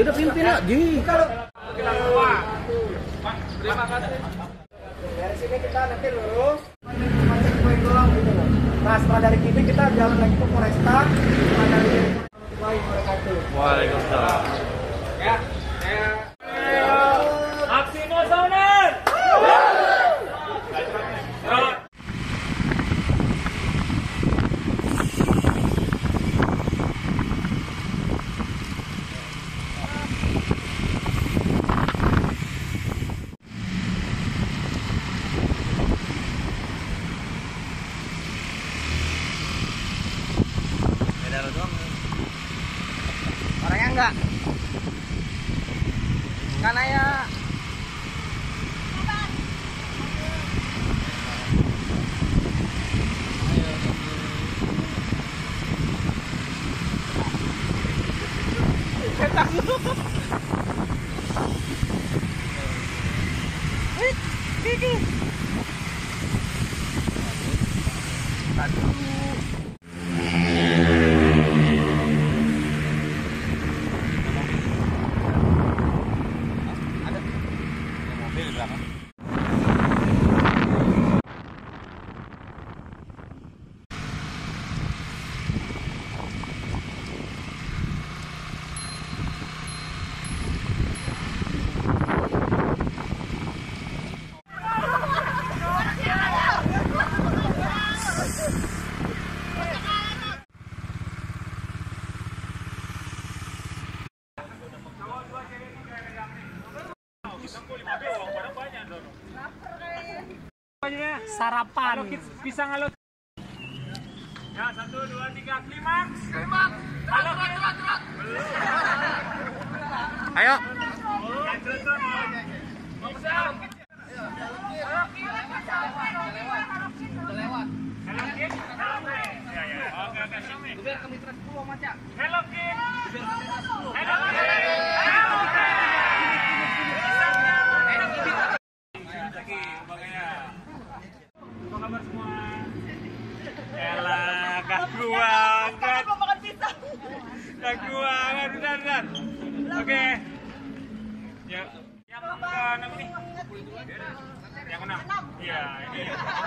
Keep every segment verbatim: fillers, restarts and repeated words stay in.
udah pimpin lagi. Kita keluar. Terima kasih. Dari sini kita nanti lurus, cuma cek poin doang gitu loh. Nah setelah dari kiri kita jalan lagi ke Foresta, setelah dari Wabarakatuh. Waalaikumsalam. Ya, ya. Aksi nasional. Orangnya enggak? Karena ya sarapan pisang halo. Ya, satu dua tiga klimaks. Klimaks. Halo, cepat cepat. Ayo. Hello Kid. Hello Apa kabar semua? Elah, kaku banget. Belum makan pisang. Kaku banget, bentar, bentar. Oke. Ya, yang keenam nih. Yang keenam. Iya, ini.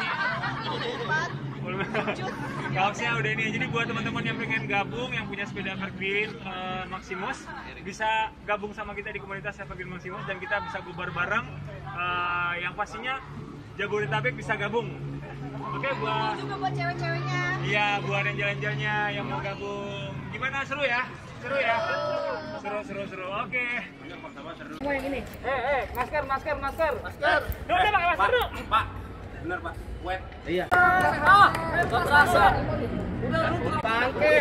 Kaosnya udah ini. Jadi buat teman-teman yang pengen gabung, yang punya sepeda Evergreen uh, Maximus, bisa gabung sama kita di komunitas Evergreen Maximus dan kita bisa bubar bareng. Uh, yang pastinya Jabodetabek bisa gabung. Oke, buat juga buat cewek-ceweknya. Iya, buat yang jalan-jalannya yang mau gabung. Gimana, seru ya? Seru ya? Seru, seru, seru. Oke. Semua yang ini. Eh, eh, masker, masker, masker. Masker. Dulu deh pakai masker dulu. Pak, bener Pak. Wet. Iya. Oh, nggak terasa. Udah lu bangke.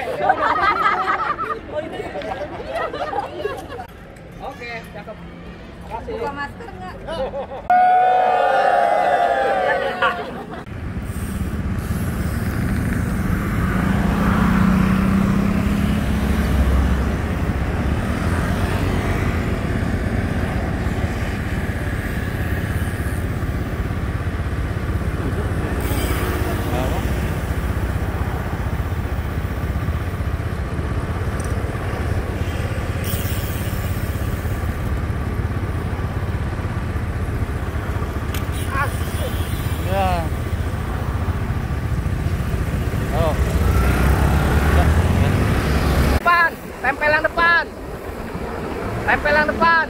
Oke, cakep. Makasih. Buka masker nggak? Tempel yang depan. Tempel yang depan.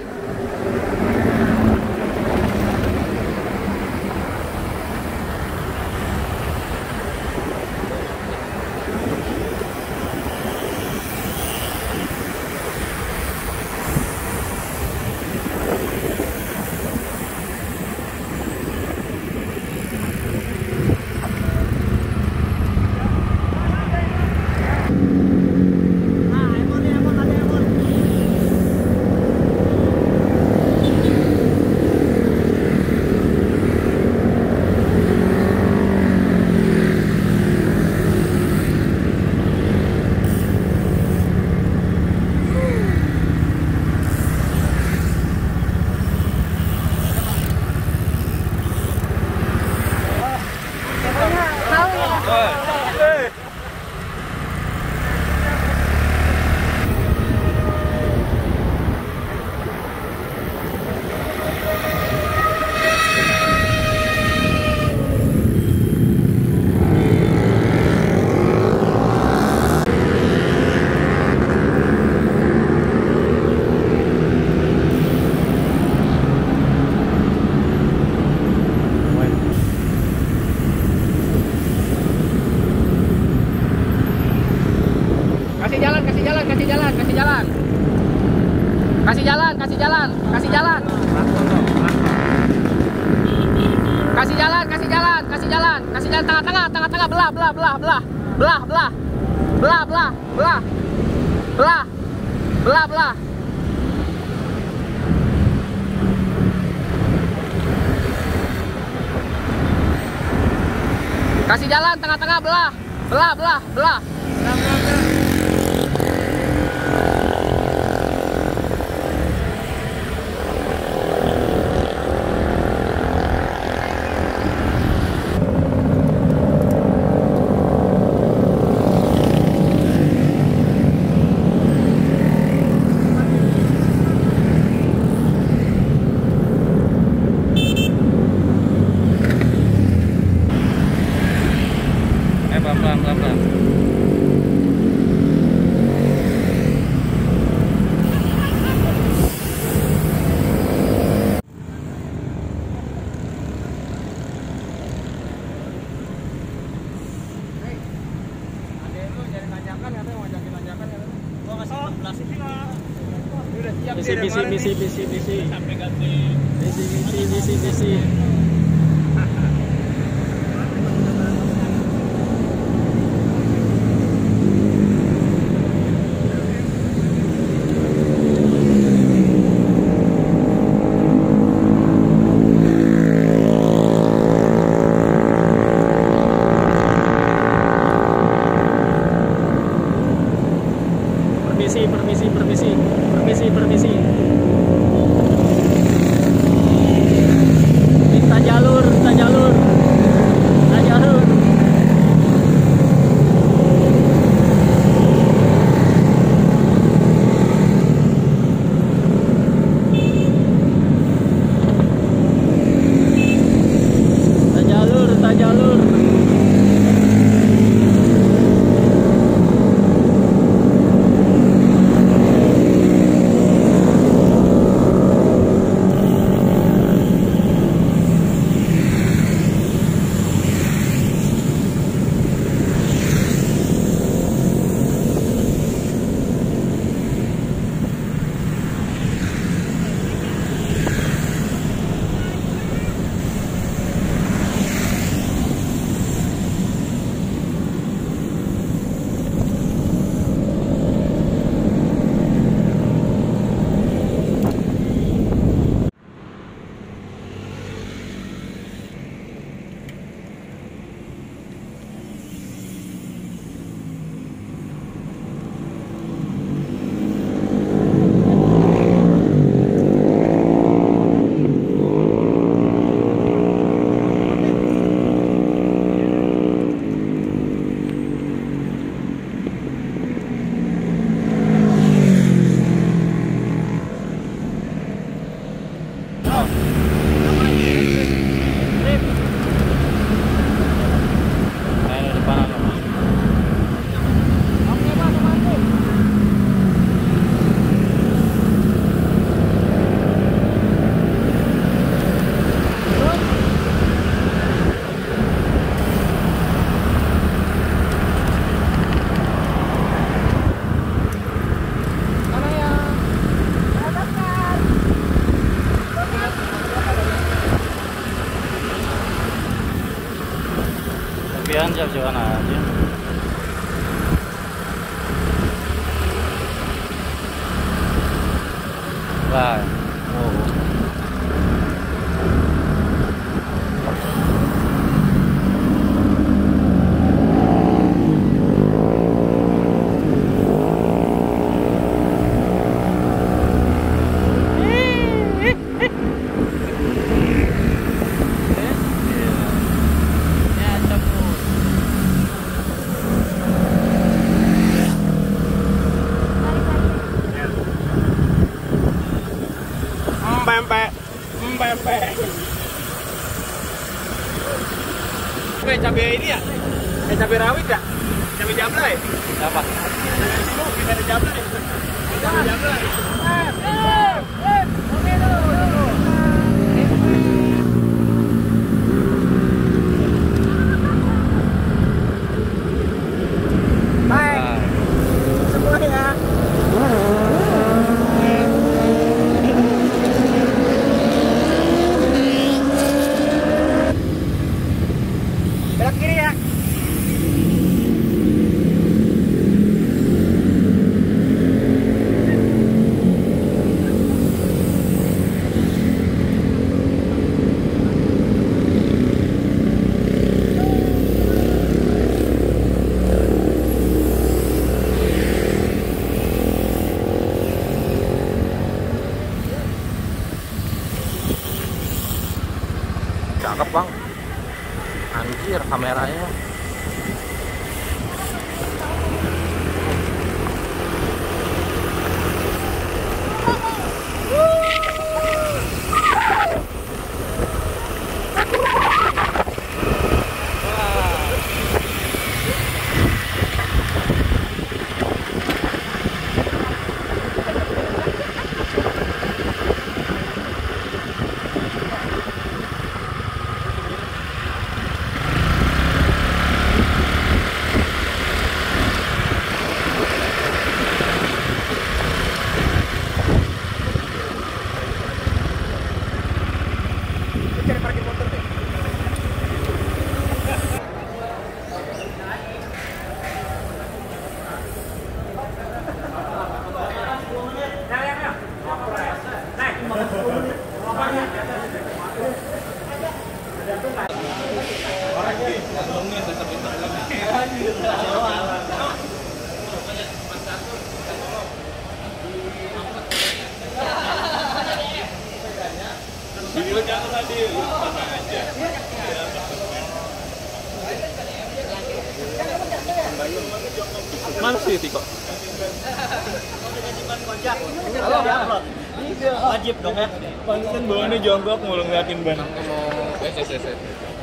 Kasih jalan, kasih jalan, kasih jalan. Kasih jalan, kasih jalan, kasih jalan, kasih jalan tengah-tengah, tengah-tengah belah, belah, belah, belah, belah, belah, belah, belah, belah, belah, belah, belah. Kasih jalan tengah-tengah belah, belah, belah, belah. Pelan pelan pelan. Misi misi misi misi misi sampai ganti Misi, misi, misi, misi. Permisi, permisi, permisi, permisi, permisi. Minta jalur, minta jalur, minta jalur. Minta jalur, minta jalur. Pian jauh-jauhan aja. Wah, wow. Pempek, pempek. Oke, cabai ini ya? Eh, cabai rawit ya? Cabai jablay? Apa? Kita ada jablay. Cabai jablay. Baik, semua ya. cakep bang. Anjir kameranya. Mana sih Tiko? Wajib dong ya. Pantesan bawaannya jongkok mulu ngeliatin ban. Yes, yes, yes, yes.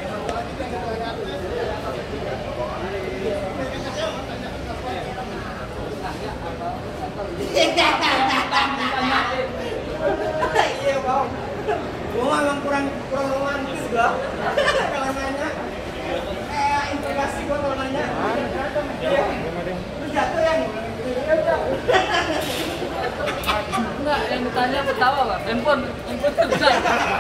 Iya bang. Gua emang kurang kurang romantis gak? Kalau nanya. Kayak integrasi gua kalau nanya. Lu jatuh ya? Enggak, yang ditanya pertama Pak. Handphone, handphone besar.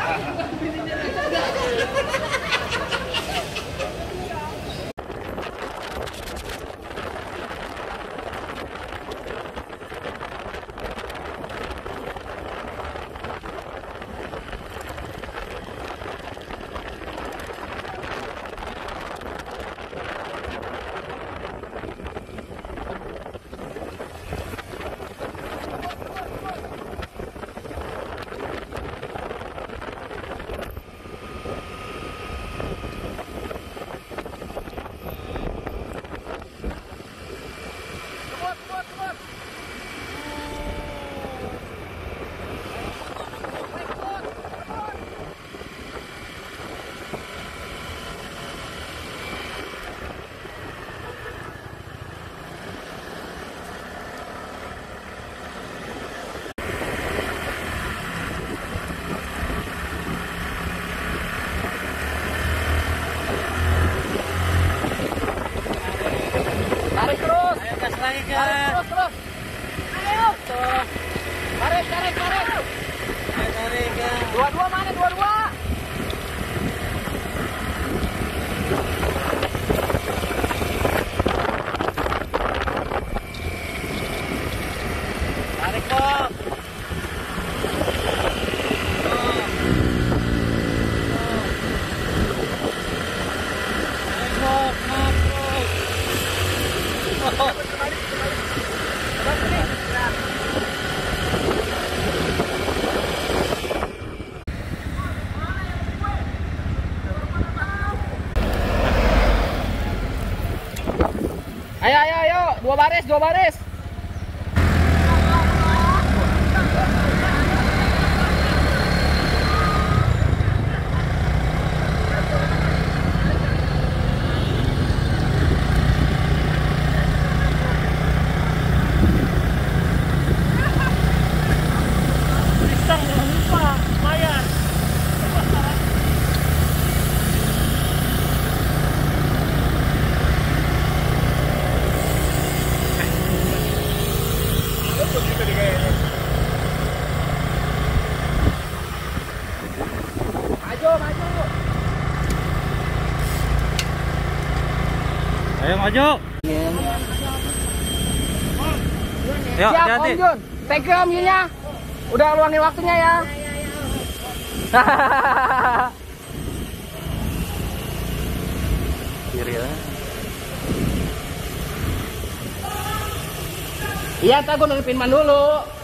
Tarik terus. Ayo gas lagi Tarik gas. terus terus. Ayo. Tuh. Tarik tarik tarik. Ayo tarik gas. Dua-dua mana dua-dua? Tarik kok. Ayo ayo ayo, dua baris, dua baris. Pisang jangan lupa bayar. Maju maju. Ayo maju. Yuk, Siap hati-hati. Om Jun. Thank you Om Junnya. Udah luangin waktunya ya. Kiri ya. Iya, ntar gue nutupin man dulu.